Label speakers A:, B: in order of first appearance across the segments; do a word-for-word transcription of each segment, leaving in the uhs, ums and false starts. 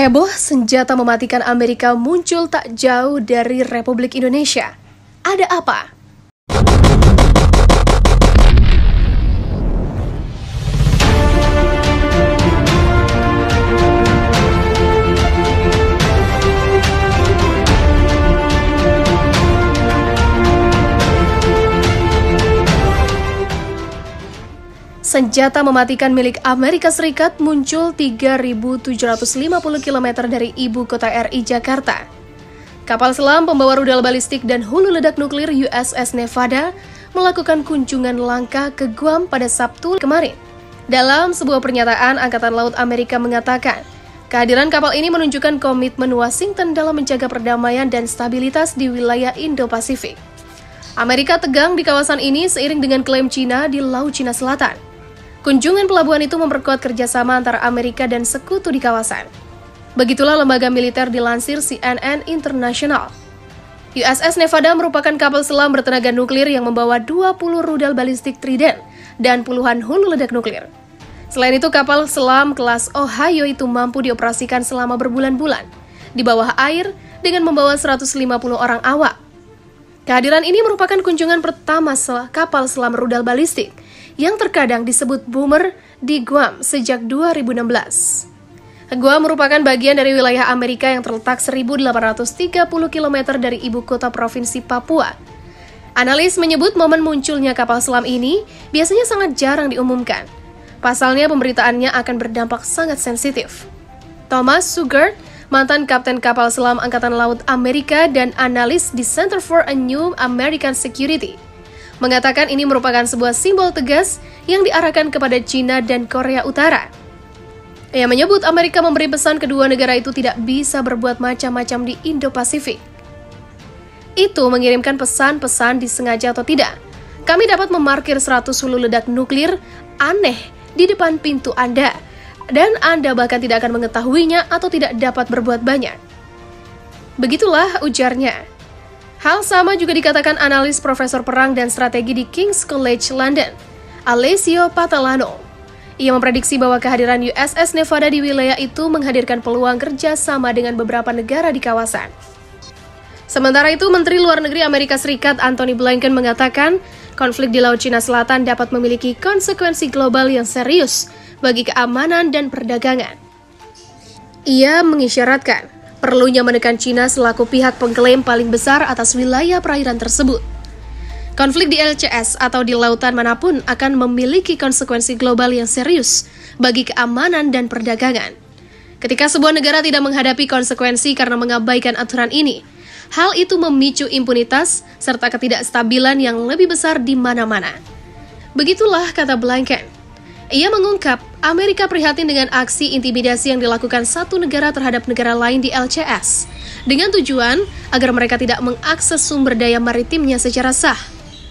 A: Heboh senjata mematikan Amerika muncul tak jauh dari Republik Indonesia. Ada apa? Senjata mematikan milik Amerika Serikat muncul tiga ribu tujuh ratus lima puluh kilometer dari ibu kota R I Jakarta. Kapal selam pembawa rudal balistik dan hulu ledak nuklir U S S Nevada melakukan kunjungan langka ke Guam pada Sabtu kemarin. Dalam sebuah pernyataan, Angkatan Laut Amerika mengatakan, kehadiran kapal ini menunjukkan komitmen Washington dalam menjaga perdamaian dan stabilitas di wilayah Indo-Pasifik. Amerika tegang di kawasan ini seiring dengan klaim Cina di Laut Cina Selatan. Kunjungan pelabuhan itu memperkuat kerjasama antara Amerika dan sekutu di kawasan. Begitulah lembaga militer dilansir C N N International. U S S Nevada merupakan kapal selam bertenaga nuklir yang membawa dua puluh rudal balistik Trident dan puluhan hulu ledak nuklir. Selain itu, kapal selam kelas Ohio itu mampu dioperasikan selama berbulan-bulan di bawah air dengan membawa seratus lima puluh orang awak. Kehadiran ini merupakan kunjungan pertama kapal selam rudal balistik yang terkadang disebut boomer di Guam sejak dua ribu enam belas. Guam merupakan bagian dari wilayah Amerika yang terletak seribu delapan ratus tiga puluh kilometer dari ibu kota provinsi Papua. Analis menyebut momen munculnya kapal selam ini biasanya sangat jarang diumumkan. Pasalnya pemberitaannya akan berdampak sangat sensitif. Thomas Sugard, mantan kapten kapal selam Angkatan Laut Amerika dan analis di Center for a New American Security, mengatakan ini merupakan sebuah simbol tegas yang diarahkan kepada China dan Korea Utara. Ia menyebut Amerika memberi pesan kedua negara itu tidak bisa berbuat macam-macam di Indo-Pasifik. Itu mengirimkan pesan-pesan disengaja atau tidak. Kami dapat memarkir seratus hulu ledak nuklir aneh di depan pintu Anda, dan Anda bahkan tidak akan mengetahuinya atau tidak dapat berbuat banyak. Begitulah ujarnya. Hal sama juga dikatakan analis Profesor Perang dan Strategi di King's College London, Alessio Patalano. Ia memprediksi bahwa kehadiran U S S Nevada di wilayah itu menghadirkan peluang kerjasama dengan beberapa negara di kawasan. Sementara itu, Menteri Luar Negeri Amerika Serikat Antony Blinken mengatakan konflik di Laut Cina Selatan dapat memiliki konsekuensi global yang serius bagi keamanan dan perdagangan. Ia mengisyaratkan perlunya menekan Cina selaku pihak pengklaim paling besar atas wilayah perairan tersebut. Konflik di L C S atau di lautan manapun akan memiliki konsekuensi global yang serius bagi keamanan dan perdagangan. Ketika sebuah negara tidak menghadapi konsekuensi karena mengabaikan aturan ini, hal itu memicu impunitas serta ketidakstabilan yang lebih besar di mana-mana. Begitulah kata Blinken. Ia mengungkap Amerika prihatin dengan aksi intimidasi yang dilakukan satu negara terhadap negara lain di L C S dengan tujuan agar mereka tidak mengakses sumber daya maritimnya secara sah.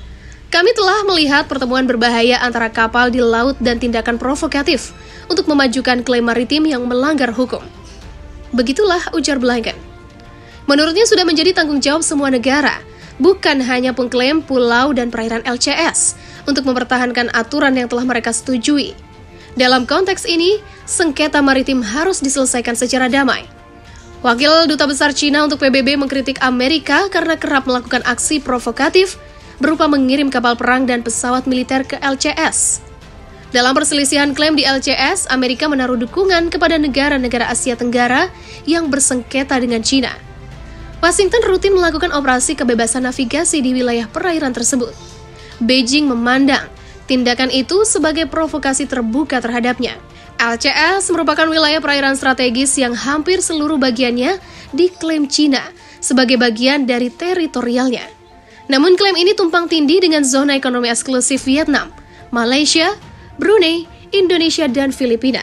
A: Kami telah melihat pertemuan berbahaya antara kapal di laut dan tindakan provokatif untuk memajukan klaim maritim yang melanggar hukum. Begitulah ujar Blinken. Menurutnya sudah menjadi tanggung jawab semua negara, bukan hanya pengklaim pulau dan perairan L C S, untuk mempertahankan aturan yang telah mereka setujui. Dalam konteks ini, sengketa maritim harus diselesaikan secara damai. Wakil Duta Besar Cina untuk P B B mengkritik Amerika karena kerap melakukan aksi provokatif berupa mengirim kapal perang dan pesawat militer ke L C S. Dalam perselisihan klaim di L C S, Amerika menaruh dukungan kepada negara-negara Asia Tenggara yang bersengketa dengan Cina. Washington rutin melakukan operasi kebebasan navigasi di wilayah perairan tersebut. Beijing memandang tindakan itu sebagai provokasi terbuka terhadapnya. L C S merupakan wilayah perairan strategis yang hampir seluruh bagiannya diklaim Cina sebagai bagian dari teritorialnya. Namun klaim ini tumpang tindih dengan zona ekonomi eksklusif Vietnam, Malaysia, Brunei, Indonesia, dan Filipina.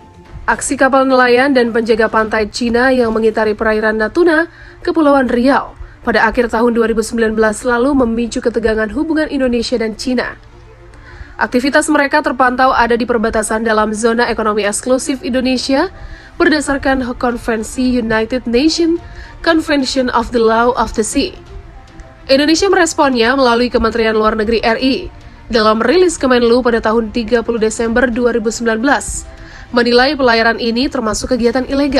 A: Aksi kapal nelayan dan penjaga pantai Cina yang mengitari perairan Natuna, Kepulauan Riau, pada akhir tahun dua ribu sembilan belas lalu memicu ketegangan hubungan Indonesia dan Cina. Aktivitas mereka terpantau ada di perbatasan dalam zona ekonomi eksklusif Indonesia berdasarkan Konvensi United Nations Convention of the Law of the Sea. Indonesia meresponnya melalui Kementerian Luar Negeri R I dalam rilis Kemenlu pada tahun tiga puluh Desember dua ribu sembilan belas, menilai pelayaran ini termasuk kegiatan ilegal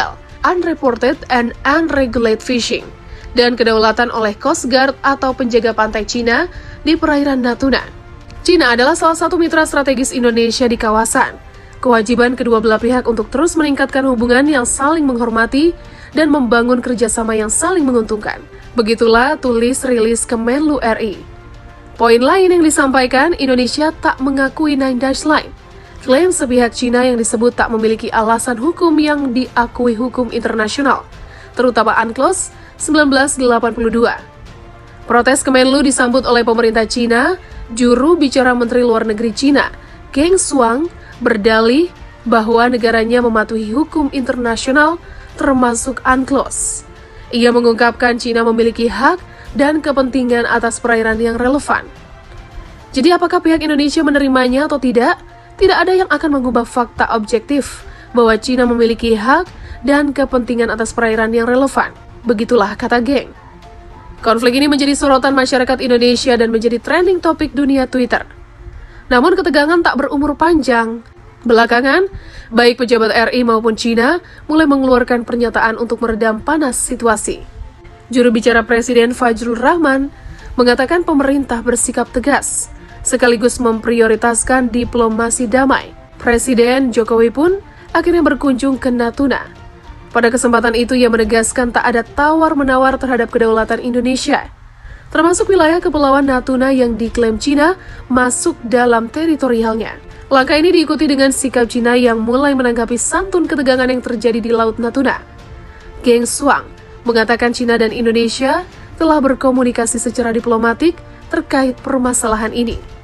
A: unreported and unregulated fishing dan kedaulatan oleh Coast Guard atau penjaga pantai Cina di perairan Natuna. Cina adalah salah satu mitra strategis Indonesia di kawasan. Kewajiban kedua belah pihak untuk terus meningkatkan hubungan yang saling menghormati dan membangun kerjasama yang saling menguntungkan. Begitulah tulis rilis Kemenlu R I. Poin lain yang disampaikan, Indonesia tak mengakui Nine Dash Line. Klaim sepihak Cina yang disebut tak memiliki alasan hukum yang diakui hukum internasional, terutama UNCLOS seribu sembilan ratus delapan puluh dua. Protes Kemenlu disambut oleh pemerintah Cina. Juru bicara Menteri Luar Negeri Cina, Geng Shuang, berdalih bahwa negaranya mematuhi hukum internasional termasuk UNCLOS. Ia mengungkapkan Cina memiliki hak dan kepentingan atas perairan yang relevan. Jadi apakah pihak Indonesia menerimanya atau tidak? Tidak ada yang akan mengubah fakta objektif bahwa Cina memiliki hak dan kepentingan atas perairan yang relevan. Begitulah kata Geng. Konflik ini menjadi sorotan masyarakat Indonesia dan menjadi trending topik dunia Twitter. Namun ketegangan tak berumur panjang. Belakangan, baik pejabat R I maupun Cina mulai mengeluarkan pernyataan untuk meredam panas situasi. Juru bicara Presiden Fajrul Rahman mengatakan pemerintah bersikap tegas, sekaligus memprioritaskan diplomasi damai. Presiden Jokowi pun akhirnya berkunjung ke Natuna. Pada kesempatan itu ia menegaskan tak ada tawar-menawar terhadap kedaulatan Indonesia, termasuk wilayah kepulauan Natuna yang diklaim Cina masuk dalam teritorialnya. Langkah ini diikuti dengan sikap Cina yang mulai menanggapi santun ketegangan yang terjadi di Laut Natuna. Geng Shuang mengatakan Cina dan Indonesia telah berkomunikasi secara diplomatik terkait permasalahan ini.